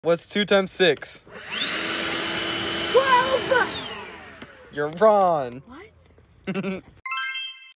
What's 2 times 6? 12! You're wrong. What?